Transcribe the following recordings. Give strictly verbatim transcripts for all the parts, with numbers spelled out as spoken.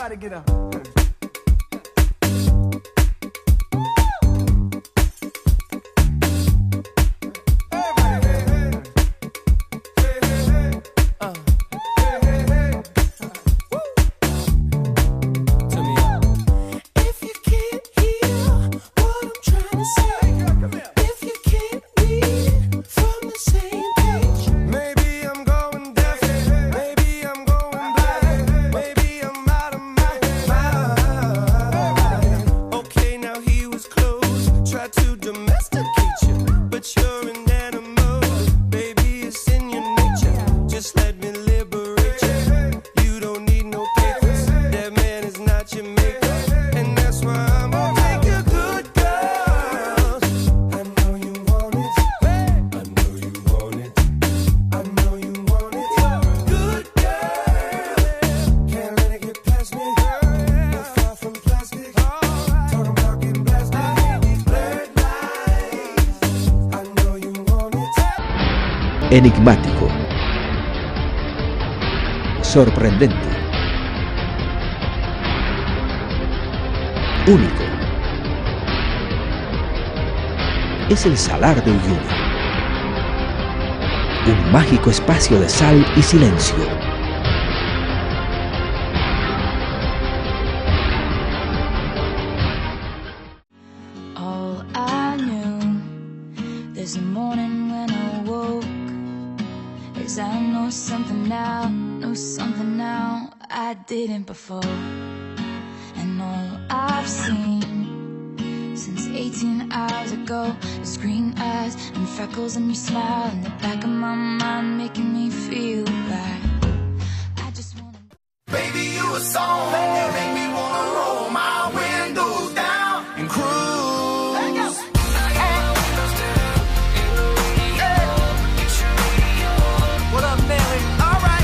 Everybody get up. Enigmático, sorprendente, único. Es el Salar de Uyuni, un mágico espacio de sal y silencio. All I knew this morning when I woke is I know something now, know something now I didn't before. And all I've seen since eighteen hours ago is green eyes and freckles and your smile in the back of my mind, making me feel like I just wanna. Baby, you a song, you make me wanna roll my windows down and cruise. What up, Nelly? All right.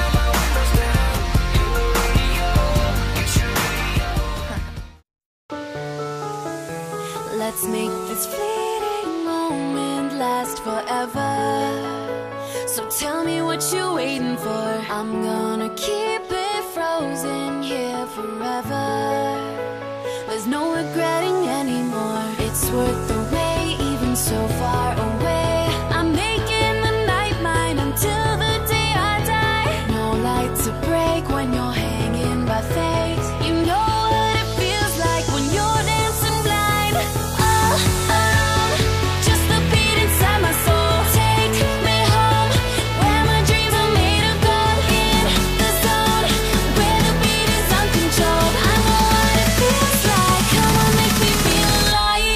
Let's make this fleeting moment last forever. So tell me what you're waiting for. I'm gonna keep it frozen here forever. There's no regretting anymore. It's worth the wait, even so far away. I'm making the night mine until the day I die. No light to break when you're hanging by fate. You know what it feels like when you're dancing blind. All alone, just the beat inside my soul. Take me home, where my dreams are made of gold. In the zone, where the beat is uncontrolled. I know what it feels like. Come on, make me feel alive.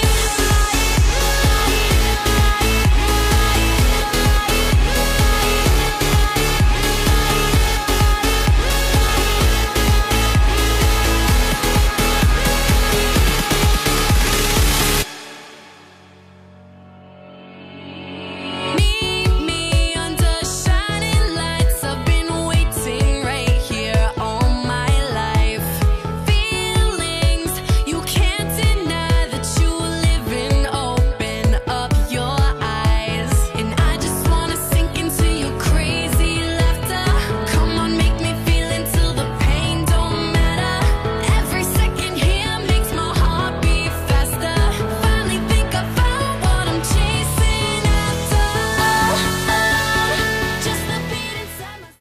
Meet me under shining lights. I've been waiting right here all my life. Feelings you can't deny that you live in. Open up your eyes, and I just wanna sink into your crazy laughter. Come on, make me feel until the pain don't matter. Every second here makes my heart beat faster. Finally think I found what I'm chasing after. All alone, just the beat inside my.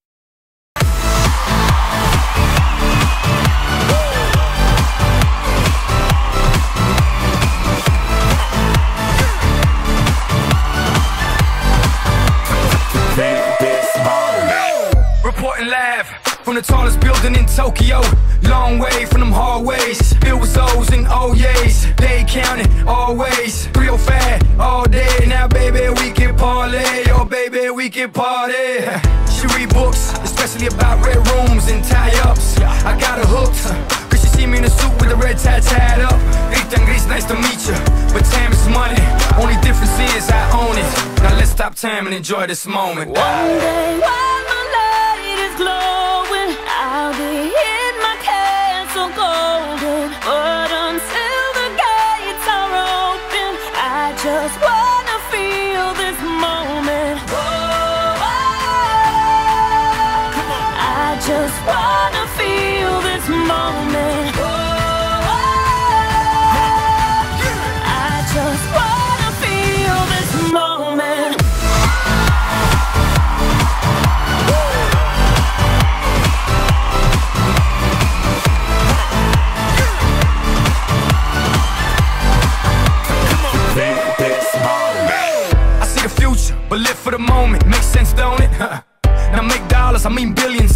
Reporting live from the tallest building in Tokyo. Long way from them hallways, filled with O's and O's. They counting always, three oh five all day. Now baby we can parlay, oh baby we can party. She read books, especially about red rooms and tie-ups. I got her hooked, cause she see me in a suit with a red tie tied up. Rita and Gris, nice to meet you, but time is money. Only difference is I own it. Now let's stop time and enjoy this moment. One day while my light is glowing, I'll be in my castle golden. But until the gates are open, I just wanna feel this moment. Whoa, I just wanna feel this moment.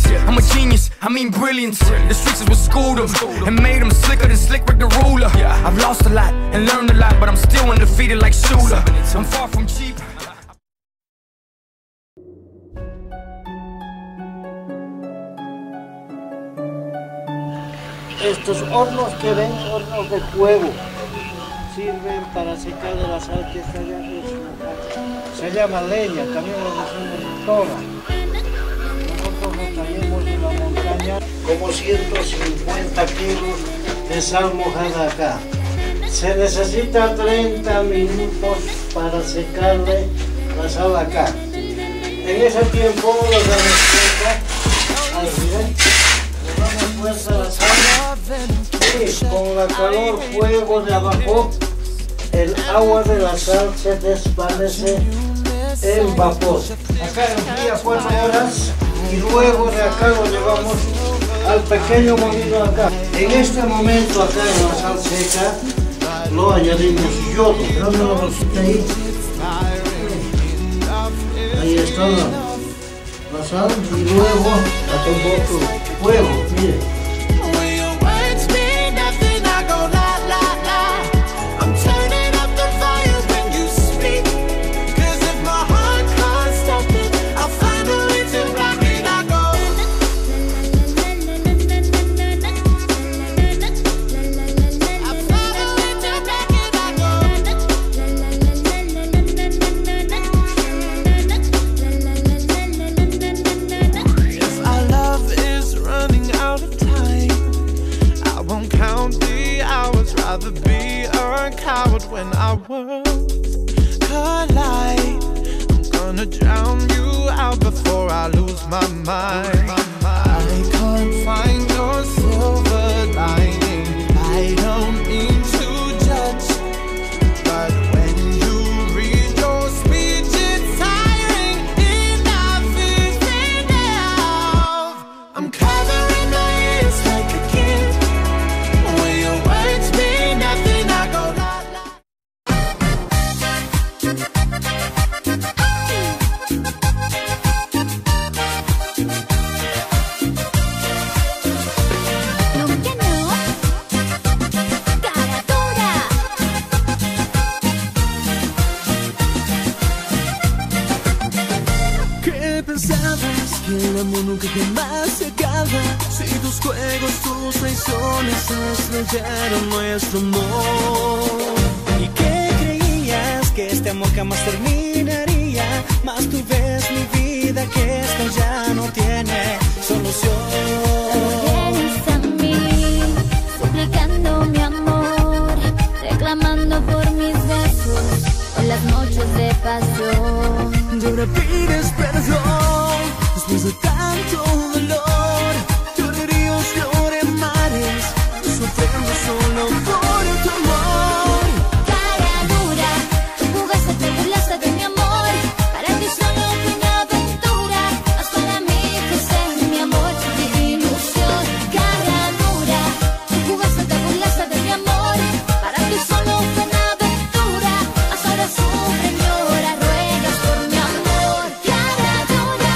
I'm a genius, I mean brilliance. The streets is what schooled them and made them slicker than Slick Rick the Ruler. I've lost a lot and learned a lot, but I'm still undefeated like Shooter. I'm far from cheap. Estos hornos que ven, hornos de fuego, sirven para secar de la sal que está allá arriba. Se llama leña, también lo decimos toga. Nosotros lo traemos de la montaña como ciento cincuenta kilos de sal mojada acá. Se necesita treinta minutos para secarle la sal acá. En ese tiempo lo damos cuenta, ahí miren, le damos fuerza a la sal. Y con la calor fuego de abajo, el agua de la sal se desvanece en vapor. Acá enfría cuatro horas y luego de acá lo llevamos al pequeño molino acá. En este momento acá en la sal seca lo añadimos yodo. Dame la bolsita ahí. Ahí está la, la sal y luego acá un poco fuego, mire. Rather be a coward when our worlds collide. I'm gonna drown you out before I lose my mind. I can't find your silver lining. I don't mean to judge, but when you read your speech, it's tiring. Enough is enough. I'm covering my ears like a kid. When your words mean nothing, I go la la. Nunca no, cara dura. ¿Qué pensabas? Que el amor nunca jamás se acaba. Si tus juegos, tus traiciones estrellaron nuestro amor. ¿Y qué creías? Que este amor jamás terminaría. Mas tú ves mi vida que esto ya no tiene solución. Vienes a mí, suplicando mi amor, reclamando por mis besos o las noches de pasión. Y ahora pides perdón después de tanto dolor. Lloreríos, lloré mares, sufriendo solo por tu amor. Cara dura, tú jugaste, te burlaste de mi amor. Para ti solo fue una aventura, mas para mí fuiste mi amor, mi ilusión. Cara dura, tú jugaste, te burlaste de mi amor. Para ti solo fue una aventura, mas ahora sufre, llora, ruegas por mi amor. Cara dura.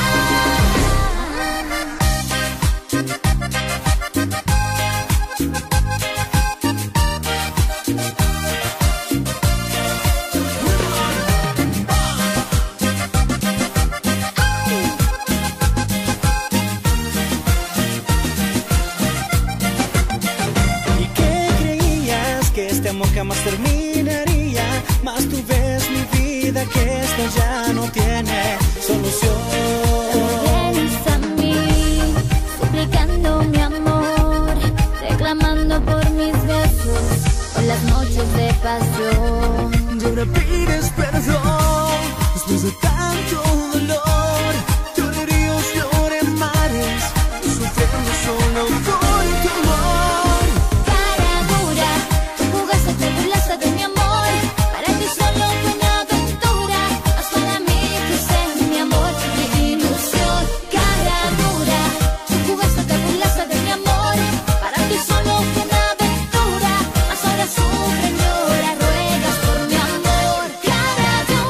¿Y qué creías? Que este amor jamás terminaría. Mas tú ves mi vida que esto ya no tiene solución. Vienes a mí, suplicando mi amor, reclamando por mis besos o las noches de pasión. Y ahora pides perdón después de tanto dolor. Lloreríos, lloré mares, sufriendo solo por tu amor. Cara dura, tú jugaste, te burlaste de mi amor. Para ti solo fue una aventura, mas para mí fuiste mi amor, mi ilusión. Cara dura, tú jugaste, te burlaste de mi amor. Para ti solo fue una aventura, mas ahora sufre, llora, ruegas por mi amor. Cara dura.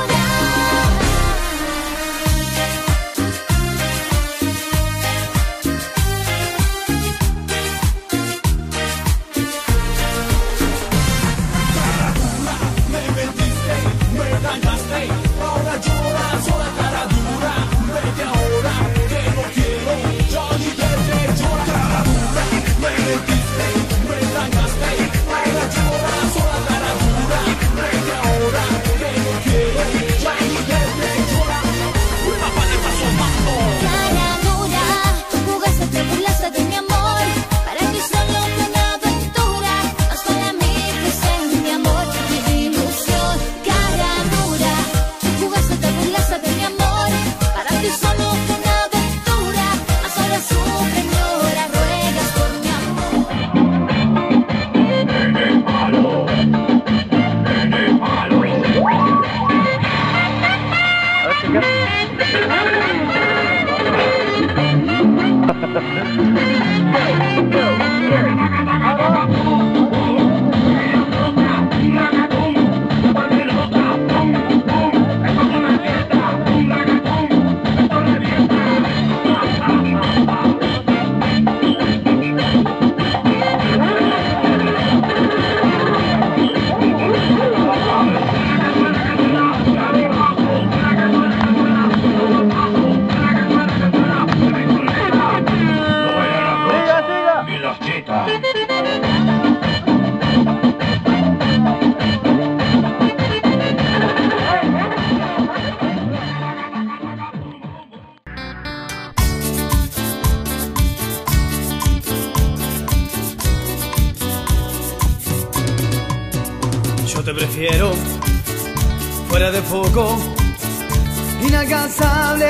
Yo te prefiero fuera de foco, inalcanzable.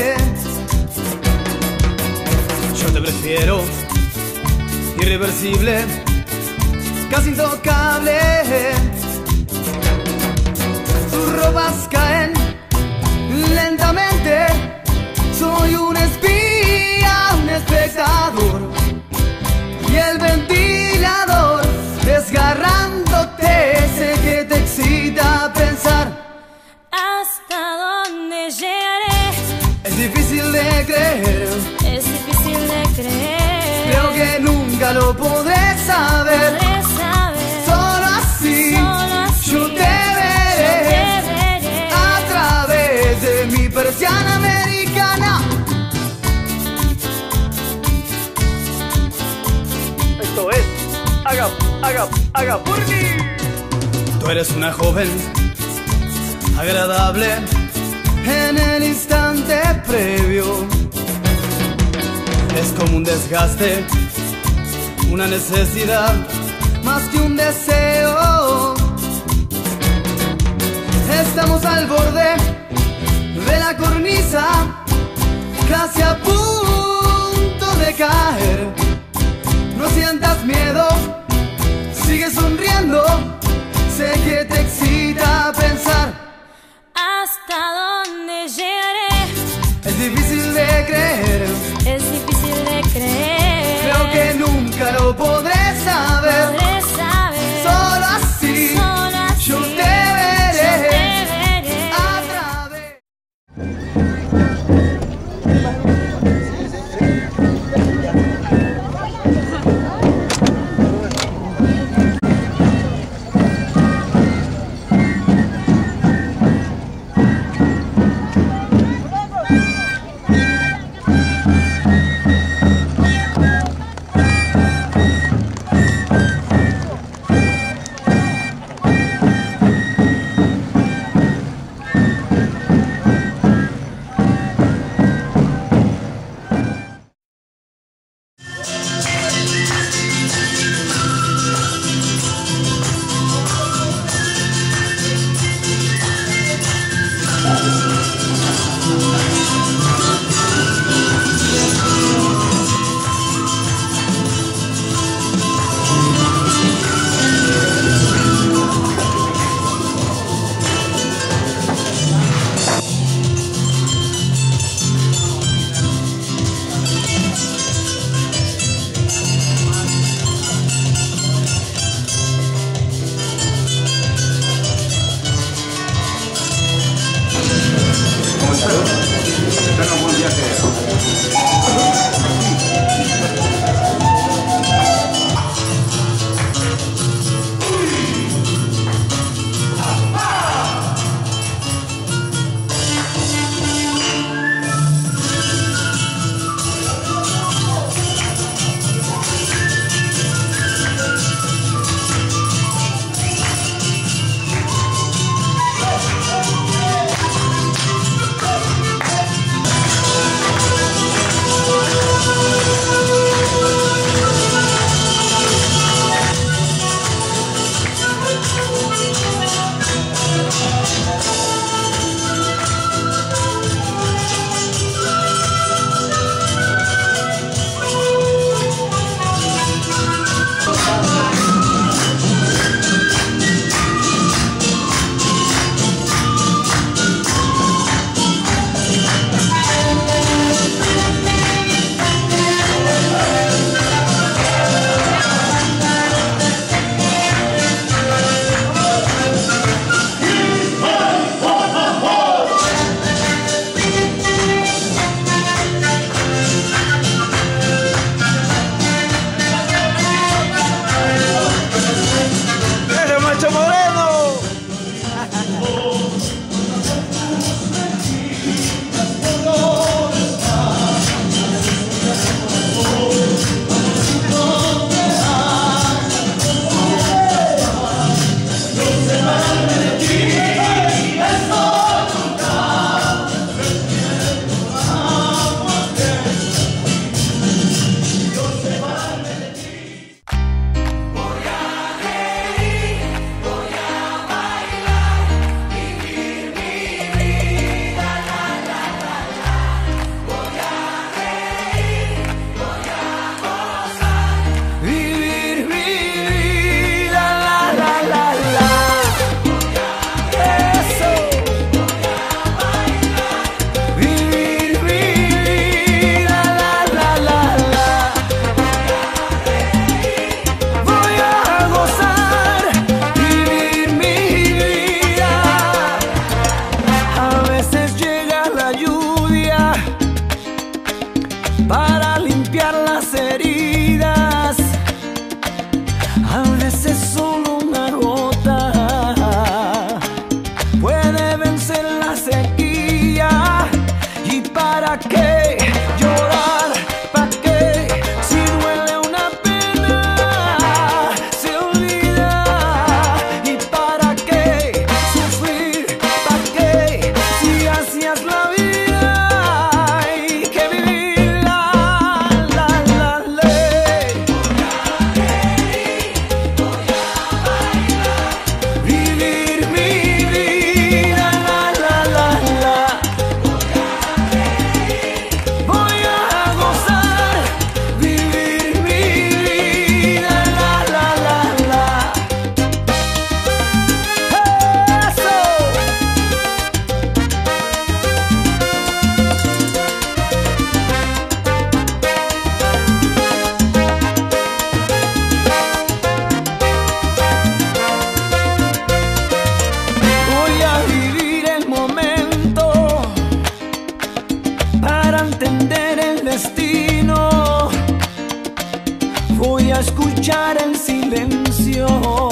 Yo te prefiero irreversible, casi intocable. Tus ropas caen lentamente. Soy un espía, un espectador, y el ventilador desgarrándote. Sé que te excita pensar ¿hasta dónde llegaré? es difícil de creer. Es difícil de creer. Creo que nunca lo podré saber. Podré saber. Solo así, Solo así yo te yo veré, te veré a través de mi persiana americana. Esto es Haga, haga, haga por mí. Tú eres una joven agradable en el instante previo. Es como un desgaste, una necesidad más que un deseo. Estamos al borde de la cornisa, casi a punto de caer. No sientas miedo, sigue sonriendo. Sé que te excita pensar ¿hasta dónde llegaré? es difícil de creer. Es difícil de creer. Creo que nunca lo podré saber. Podré saber. Solo así, Solo así yo te yo veré, te veré a través. heridas. A veces solo una gota puede vencer la sequía. ¿Y para qué llorar? ¿Para qué? Si duele una pena, se olvida. ¿Y para qué sufrir? ¿Para qué? Si hacías la vida hay que vivirla, la, la, ley. Vivir mi vida, la, la, la, la. Voy a gozar, vivir mi vida, la, la, la, la. Eso. Voy a vivir el momento para entender el destino. Voy a escuchar el silencio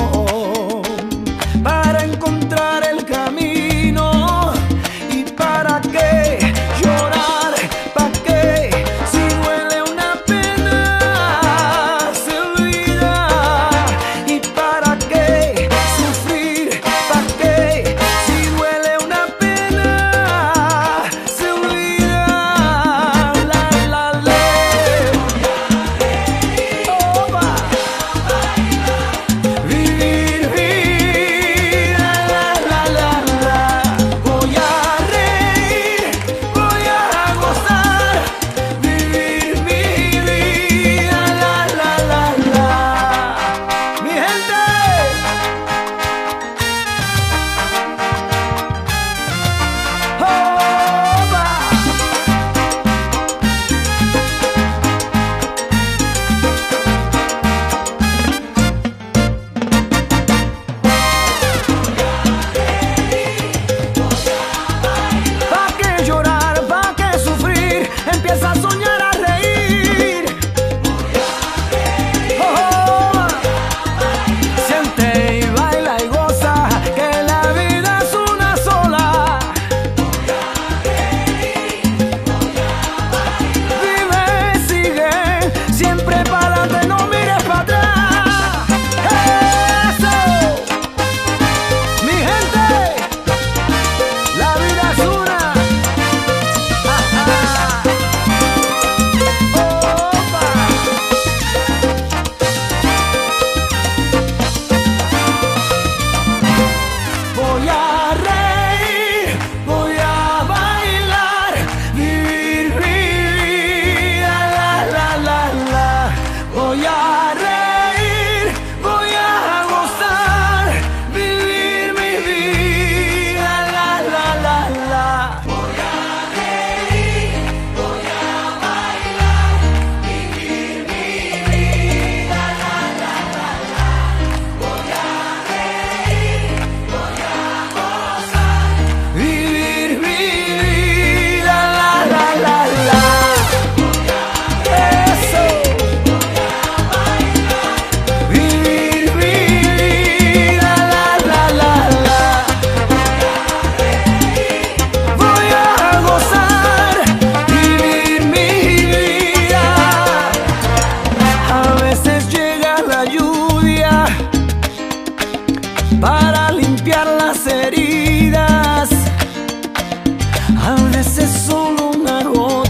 para encontrar el camino. ¿Y para qué llorar? ¿Para qué? Si duele una pena, se olvida. ¿Y para qué sufrir? ¿Para qué? Si duele una pena, se olvida. La, la, ley. Opa. Vivir vida, la, la, la, la. Voy a reír, voy a gozar, vivir mi vida, la, la, la, la. Mi gente. Opa. ¿Pa' qué llorar? ¿Pa' qué sufrir? Empieza a soñar, a reír. Oh, siente y baila y goza, que la vida es una sola. Vive, sigue, siempre para adelante, no mires para atrás. Eso, mi gente. La vida es una. Ajá. Opa. Voy a reír, voy a bailar, vivir mi vida, la, la, la, la. Voy a reír, voy a gozar, vivir mi vida, la, la, la, la. Voy a reír, voy a bailar, vivir mi vida, la, la, la, la. Voy a reír, voy a gozar, vivir mi vida, la, la, la, la. Eso. Vivir mi vida, la, la, la, la. Voy a gozar, vivir mi vida. A veces llega la lluvia para limpiar las heridas. A veces solo una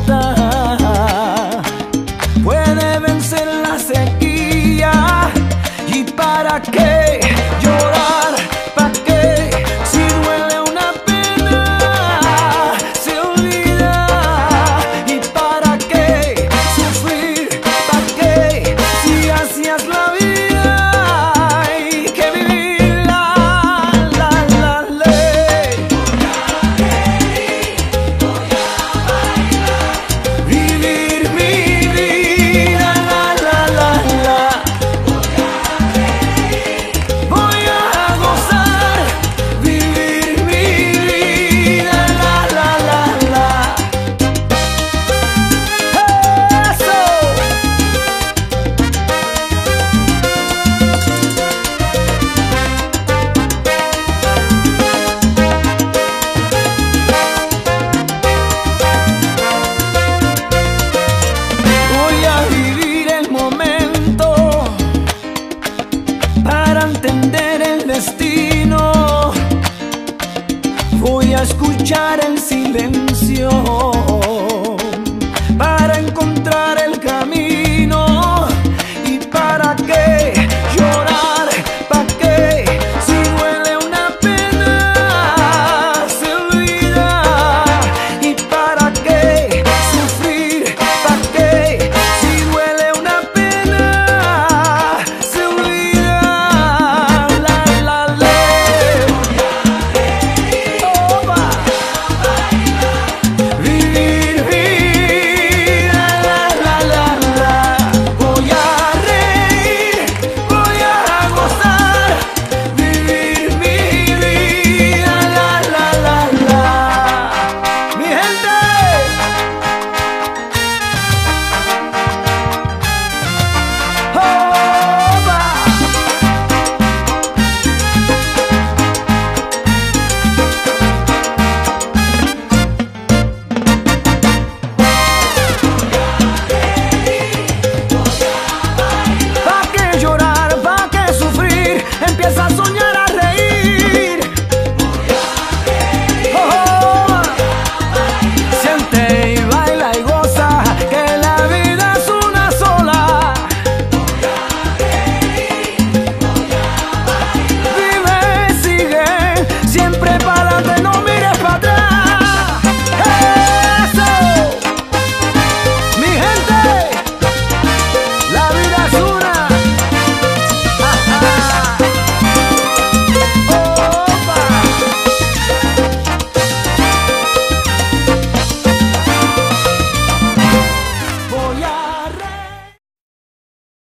gota puede vencer la sequía. ¿Y para qué llorar?